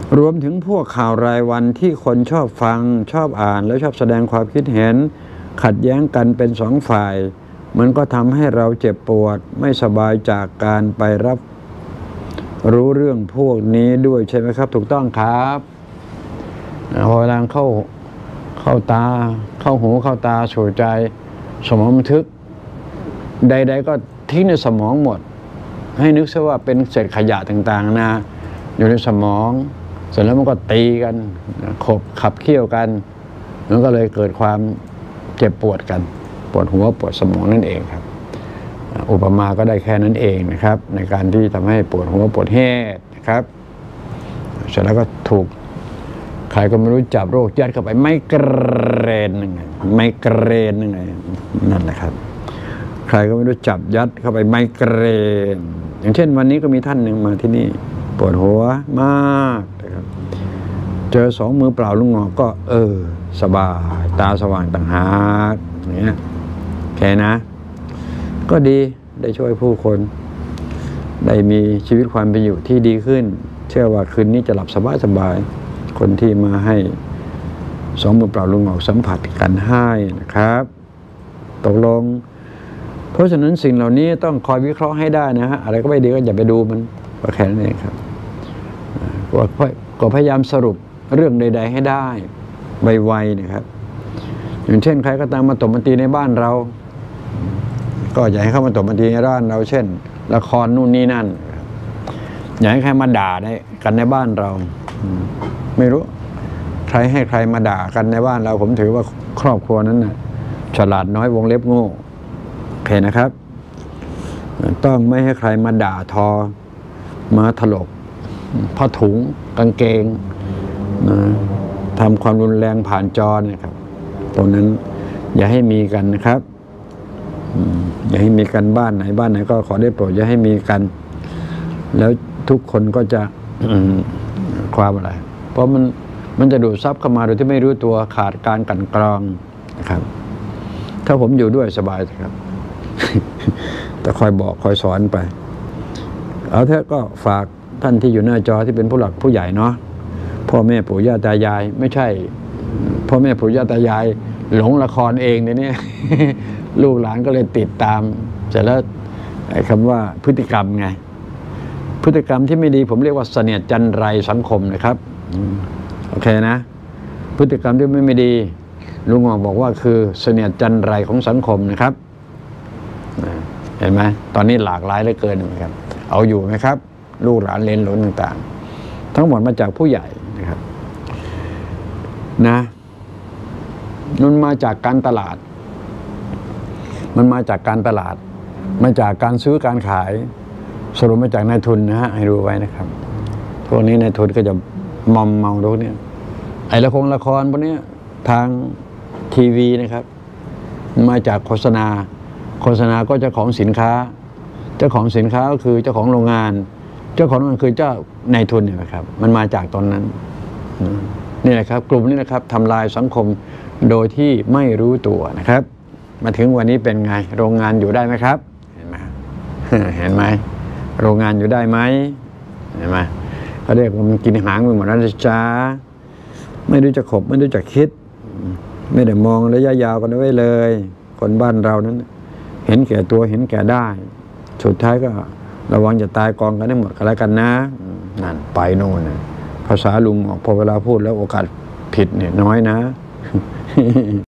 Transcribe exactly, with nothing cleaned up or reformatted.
รวมถึงพวกข่าวรายวันที่คนชอบฟังชอบอ่านแล้วชอบแสดงความคิดเห็นขัดแย้งกันเป็นสองฝ่ายมันก็ทำให้เราเจ็บปวดไม่สบายจากการไปรับรู้เรื่องพวกนี้ด้วยใช่ไหมครับถูกต้องครับพอเวลาเข้าเข้าตาเข้าหูเข้าตาสู่ใจสมองบันทึกใดๆก็ทิ้งในสมองหมดให้นึกซะว่าเป็นเศษขยะต่างๆนะอยู่ในสมองเสร็จแล้วมันก็ตีกันขบขับเคี่ยวกันมันก็เลยเกิดความเจ็บปวดกันปวดหัวปวดสมองนั่นเองครับอุปมาก็ได้แค่นั้นเองนะครับในการที่ทำให้ปวดหัวปวดแห้งนะครับเสร็จแล้วก็ถูกใครก็ไม่รู้จับโรคยัดเข้าไปไมเกรนยังไงไมเกรนยังไงนั่นแหละครับใครก็ไม่รู้จับยัดเข้าไปไมเกรนอย่างเช่นวันนี้ก็มีท่านหนึ่งมาที่นี่ปวดหัวมากนะครับเจอสองมือเปล่าลุงงอกก็เออสบายตาสว่างต่างหากอย่างเงี้ยแค่นะก็ดีได้ช่วยผู้คนได้มีชีวิตความเป็นอยู่ที่ดีขึ้นเชื่อว่าคืนนี้จะหลับสบายสบายคนที่มาให้สองมือเปล่าลุงงอกสัมผัสกันให้นะครับตกลงเพราะฉะนั้นสิ่งเหล่านี้ต้องคอยวิเคราะห์ให้ได้นะฮะอะไรก็ไม่ดีก็อย่าไปดูมันก็แค่นั้นเองครับก็พยายามสรุปเรื่องใดๆให้ได้ไวๆนะครับอย่างเช่นใครก็ตามมาตบมาตีในบ้านเราก็อย่าให้เข้ามาตบมาตีในบ้านเราเช่นละครนู่นนี่นั่นอย่าให้ใครมาด่าในกันในบ้านเราไม่รู้ใครให้ใครมาด่ากันในบ้านเราผมถือว่าครอบครัวนั้นนะฉลาดน้อยวงเล็บโง่โอเคนะครับต้องไม่ให้ใครมาด่าทอมาถลกผ้าถุงกางเกงนะทำความรุนแรงผ่านจอนะครับตรงนั้นอย่าให้มีกันนะครับอย่าให้มีกันบ้านไหนบ้านไหนก็ขอได้โปรดอย่าให้มีกันแล้วทุกคนก็จะความอะไรเพราะมันมันจะดูดซับเข้ามาโดยที่ไม่รู้ตัวขาดการกลั่นกรองนะครับถ้าผมอยู่ด้วยสบายครับแต่คอยบอกคอยสอนไปเอาเถอะก็ฝากท่านที่อยู่หน้าจอที่เป็นผู้หลักผู้ใหญ่เนาะพ่อแม่ปู่ย่าตายายไม่ใช่พ่อแม่ปู่ย่าตายายหลงละครเองเนี่ย ลูกหลานก็เลยติดตามเสร็จแล้วไอ้คำว่าพฤติกรรมไงพฤติกรรมที่ไม่ดีผมเรียกว่าเสนียดจันไรสังคมนะครับโอเคนะพฤติกรรมที่ไม่ไม่ดีลุงงอกบอกว่าคือเสนียดจันไรของสังคมนะครับเห็นไหมตอนนี้หลากหลายเหลือเกินนะครับเอาอยู่ไหมครับลูกหลานเลนหลนต่างๆทั้งหมดมาจากผู้ใหญ่นะครับนะมันมาจากการตลาดมันมาจากการตลาดมาจากการซื้อการขายสรุปมาจากนายทุนนะฮะให้ดูไว้นะครับพวกนี้นายทุนก็จะมอมเมาพวกนี้ไอ้ละครละครพวกนี้ทางทีวีนะครับมาจากโฆษณาโฆษณาก็เจ้าของสินค้าเจ้าของสินค้าก็คือเจ้าของโรงงานเจ้าของโรงงานคือเจ้านายทุนเนี่ยนะครับมันมาจากตอนนั้นนี่แหละครับกลุ่มนี้นะครับทำลายสังคมโดยที่ไม่รู้ตัวนะครับมาถึงวันนี้เป็นไงโรงงานอยู่ได้ไหมครับเห็นไหมเห็นไหมโรงงานอยู่ได้ไหมเห็นไหมเขาเรียกว่ามันกินหางไปหมดแล้วจ้าไม่รู้จะขบไม่รู้จะคิดไม่ได้มองระยะยาวกันไว้เลยคนบ้านเรานั้นเห็นแก่ตัวเห็นแก่ได้สุดท้ายก็ระวังจะตายกองกันให้หมดกันแล้วกันนะนั่นไปโน่นภาษาลุงออกพอเวลาพูดแล้วโอกาสผิดเนี่ยน้อยนะ